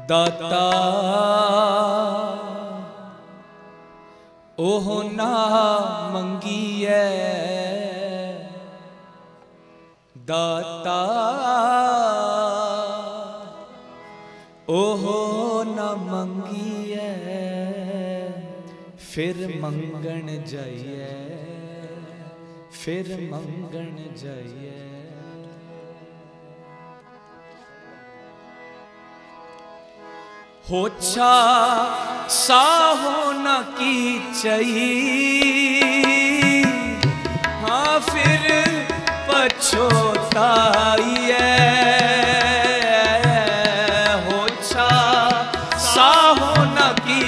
दाता ओह ना मंगीए, दाता ओह ना मंगीए, फिर मंगण जाइए, फिर मंगण जाइए। होछा साहो न की चई, हाँ फिर पछोताइए। होछा साहो न की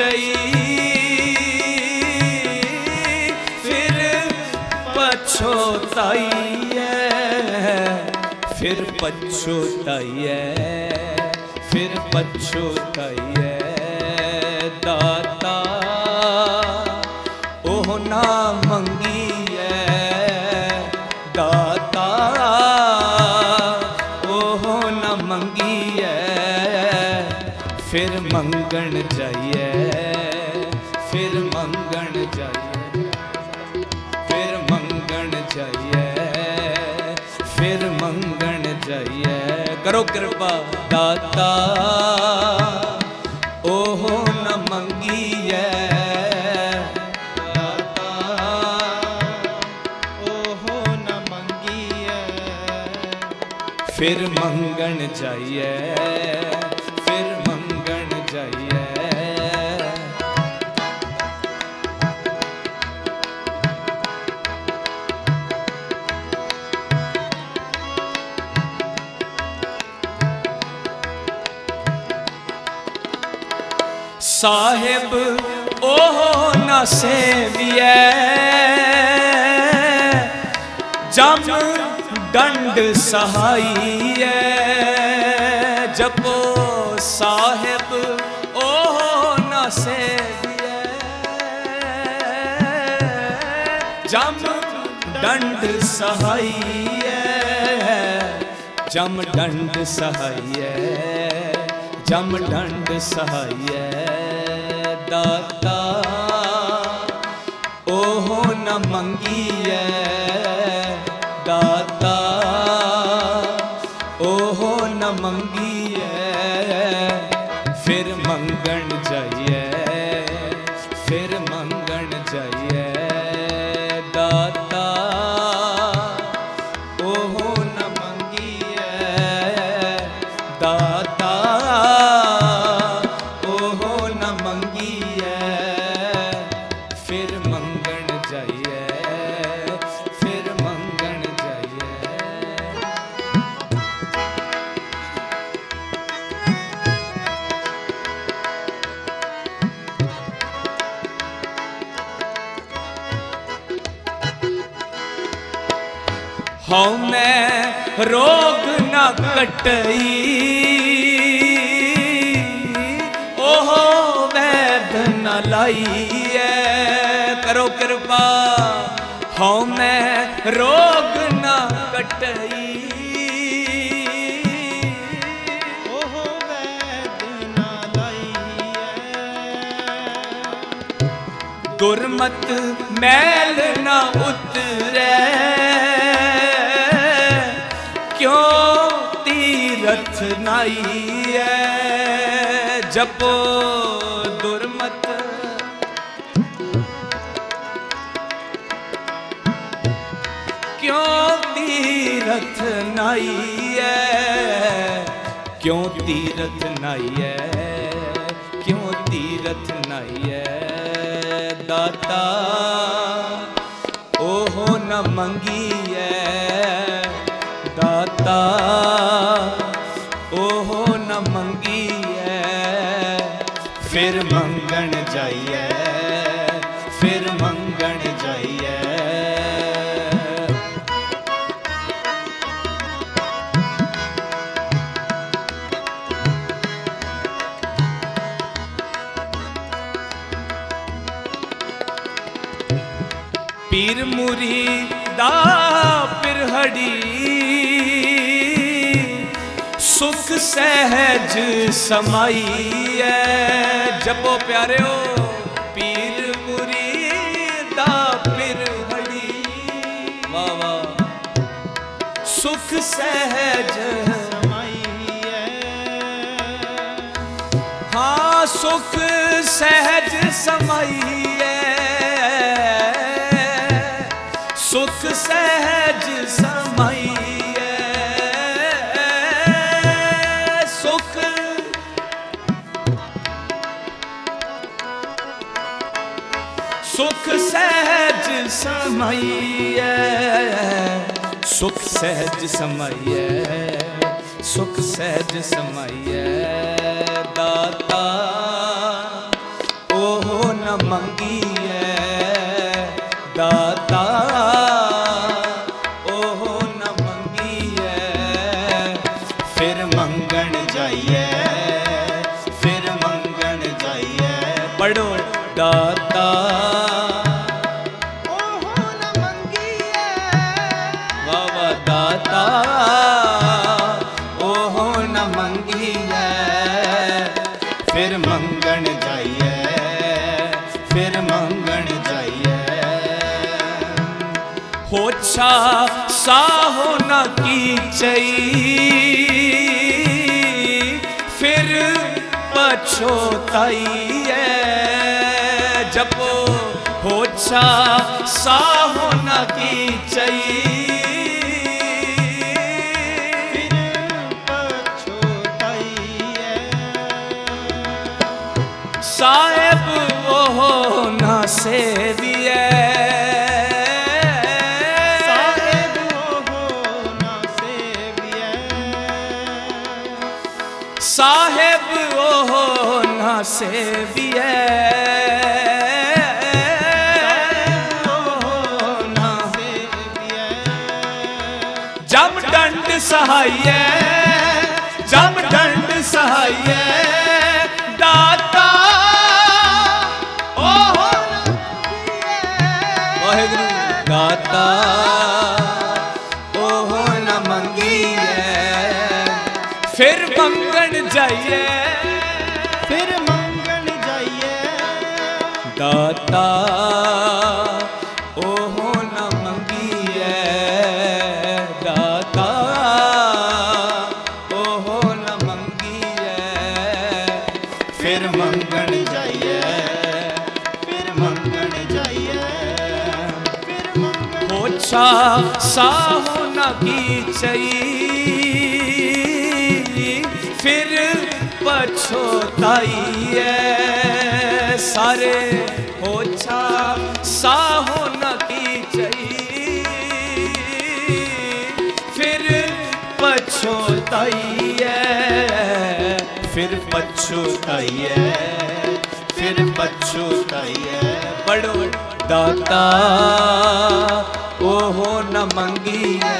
चई, फिर पछोताइए, फिर पछोताइए, फिर पछोताइए। दाता ओह ना मंगीए, दाता ओह ना मंगीए, फिर मंगण जाइए, फिर मंगण जाइए, फिर मंगण जाइए, फिर मंगण जाइए। करो कृपा। दाता ओह न मंगीए, दाता ओह न मंगीए, फिर मंगण जाइए, फिर मंगण जाइए। साहिब ओह न सेविए, जम दंड सहाइए। जपो साहिब ओह न सेविए, जम दंड सहाइए, जम दंड सहाइए, जम दंड सहाइए। दाता ओह न मंगीए, दाता ओह न मंगीए, फिर मंगण जाइए, फिर मंगण जाइए। दाता ओह न मंगीए, दाता ओह न मंगीए, फिर मंगण जाइए, फिर मंगण जाइए। हाँ मैं रोग न कटई, ओह वैद न लाइए। करो कृपा। हाँ मैं रोग न कटई, ओह वैद न लाइए। दुर्मत मैल न उतरे, क्यों तीरथ नाइए। जपो दुर्मत क्यों तीरथ नाइए, क्यों तीरथ नाइए, क्यों तीरथ नाइए। दाता ओह न मंगीए, दाता ओह न मंगीए, फिर मंगण जाइए, फिर मंगण जाइए। पीर मुरीदा पिरहड़ी सुख सहज समाइए। जपो प्यारे हो पीर मुरीदा पिर हड़ी। वाह वाह। सुख सहज समाइए। हाँ सुख सहज समाइए। सुख सहज समाइए। सुख सुख सहज समाइए। सुख सहज समाइए। सुख सहज समाइए। दाता ओहो न मंगिए। दाता ओहो न मंगिए। फिर मंगण जाइए। फिर मंगण जाइए। पढ़ो दाता ओहो न मंगिए। वाह वाह। दाता ओहो न मंगिए। फिर मंगण जाइए। फिर मंगण जाइए। होछा साहो न कीचई। फिर पछोताइए। जपो होछा साहो न कीचई। फिर पछोताइए। साहेब ओहो न सेविए। साहेब ओहो न सेविए। जम दंड सहाइए। जम दंड सहाइए। दाता ओहो वाहिगुरु। दाता ओहो न मंगिए। फिर मंगण जाइए। फिर मंगण जाइए। दाता ओहो न मंगिए। दाता ओहो न मंगिए। फिर मंगण जाइए। फिर मंगण जाइए। फिर मंगण होछा साहो न कीचई। फिर पछोताइए। सारे होछा साहो न कीचई। फिर पछोताइए। फिर पछोताइए। फिर पछोताइए। पढ़ो दाता ओहो न मंगिए।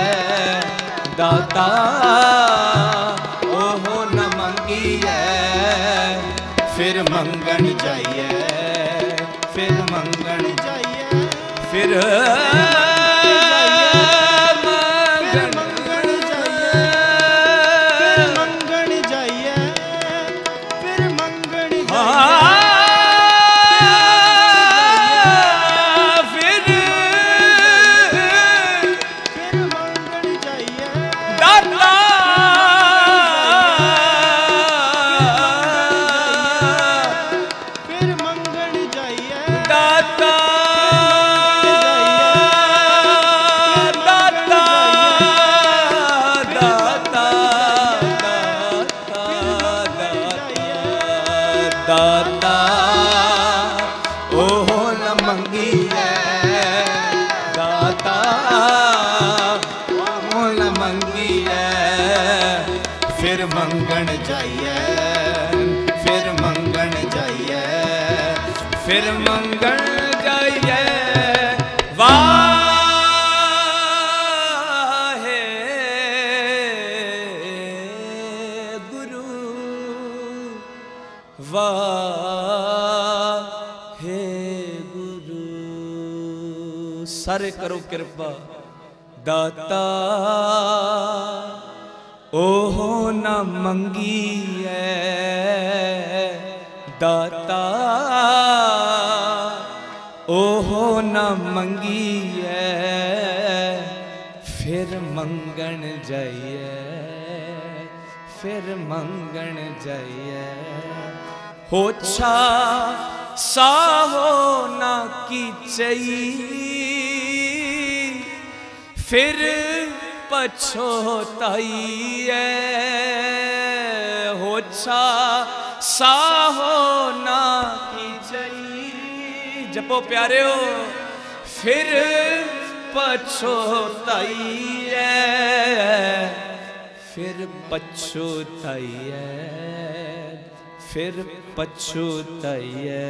दाता ओहो न मंगिए। फिर मंगण जाइए। फिर मंगण जाइए। फिर दाता ओहो न मंगिए। दाता ओहो न मंगिए। फिर मंगण जाइए। फिर मंगण जाइए। फिर मंगण जाइए। वाहे गुरु वाहे गुरु। सारे करो कृपा। दाता ओहो न मंगीए दाता, ओहो न मंगीए फिर मंगण जाइए, फिर मंगण जाइए। होछा साहो ना कीचई फिर पछोताइए। होछा साहो ना कीचई, जपो प्यारे हो, फिर पछोताइए, फिर पछोताइए, फिर पछोताइए।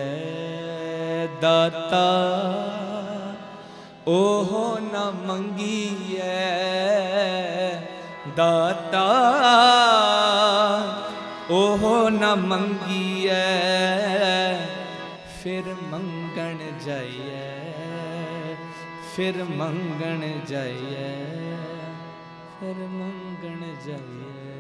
दाता ओहो न मंगीए दाता, ओहो न मंगीए फिर मंगण जाइए, फिर मंगण जाइए, फिर मंगण जाइए।